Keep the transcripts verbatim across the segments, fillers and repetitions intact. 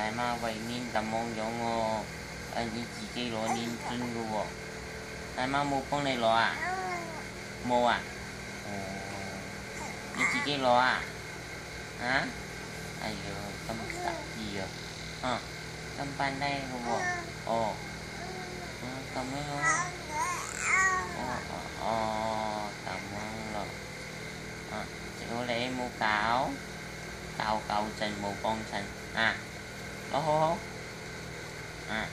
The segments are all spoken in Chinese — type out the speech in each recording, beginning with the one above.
来嘛，为您咁樣樣喎，誒你自己攞年金嘅喎，奶媽冇幫你攞啊？冇啊？哦，你自己攞啊？啊？哎呦，咁得意啊！啊，咁辦得嘅喎，哦，嗯，咁樣咯，哦哦哦，咁樣咯，啊，小你冇搞，搞搞震冇幫襯啊，攞好好，啊。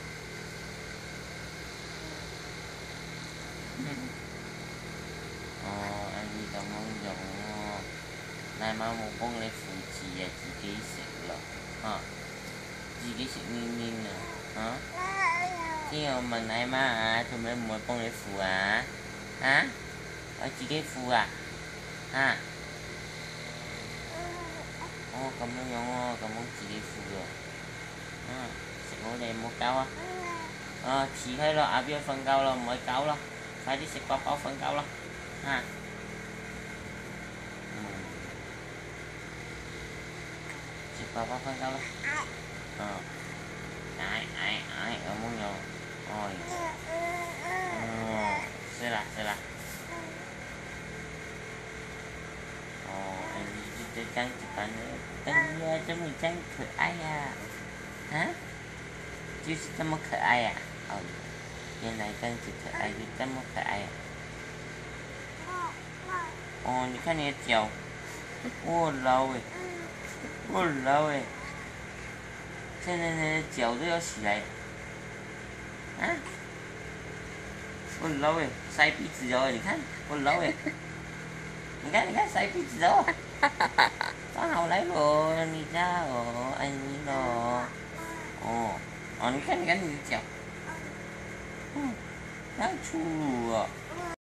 哦，อันนี้咁樣樣喎，奶媽冇幫你扶持啊，自己食咯，啊，自己食黏黏啊，啊，ที่我問奶媽啊，做咩唔會幫你扶啊？啊，我自己扶啊，啊，哦咁樣樣喎，咁樣自己扶喎，嗯，食好你唔好搞啊，啊，遲開咯，阿表瞓覺咯，唔可以搞咯，快啲食飽飽瞓覺咯，啊。爸爸瞓覺啦。嗯。哎哎哎，有冇有？哦。哦，是啦是啦。哦，你这这样子办的，哎呀，怎么这样可爱呀？啊？就是这么可爱呀？哦，原来这样子可爱，就这么可爱呀。哦，你看你的脚，哦，老诶。我老诶，现在呢脚都要起来，啊！我老诶，塞鼻子哦，你看我老诶，你看你看塞鼻子哦，刚好来咯，你家哦，爱你咯，哦，哦，你看你看你的脚，嗯，太粗鲁了。